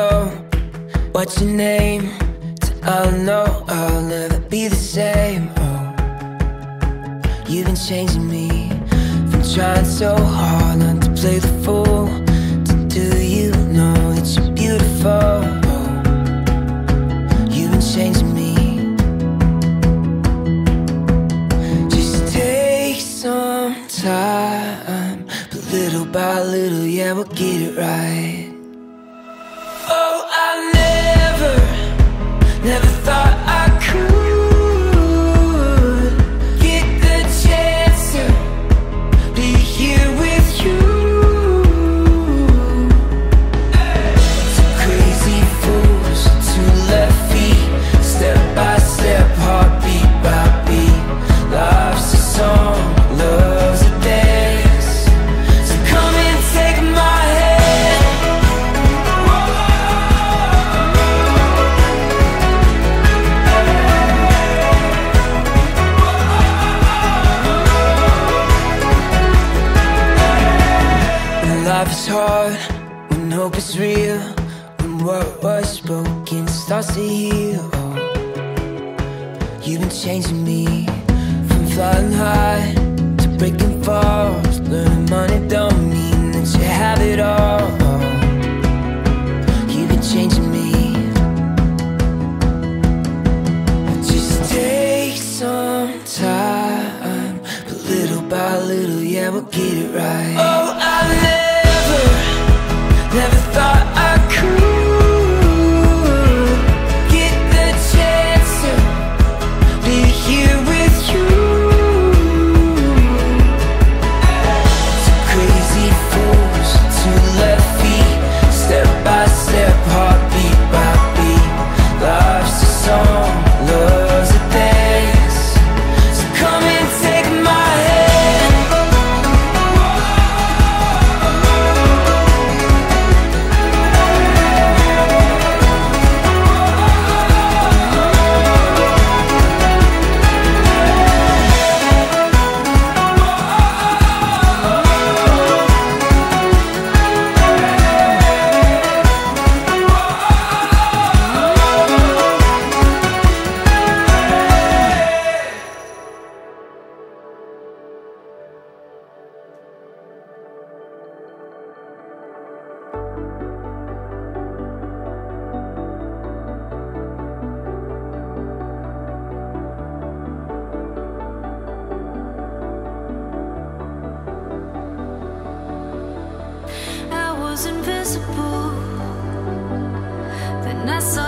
know what's your name, so I'll know I'll never be the same. Oh, you've been changing me from trying so hard not to play the fool to do you know that you're beautiful. Oh, you've been changing me. Just take some time, but little by little, yeah, we'll get it right. Oh, I never thought I could get the chance to be here with you. Two crazy fools, two left feet, step by step, heartbeat by beat. Life's a song, love's a dance, so come and take my hand. When life is hard, when hope is real, when what was broken starts to heal. Oh, you've been changing me from flying high to breaking falls. Learning money don't mean that you have it all. Oh, you've been changing me. Just take some time, but little by little, yeah, we'll get it right. Oh, I never thought I could get the chance to be here with you. Two crazy fools, two left feet, step by step, heartbeat by beat. Life's a song, love's a dance, so come and take my hand. I was invisible, then I saw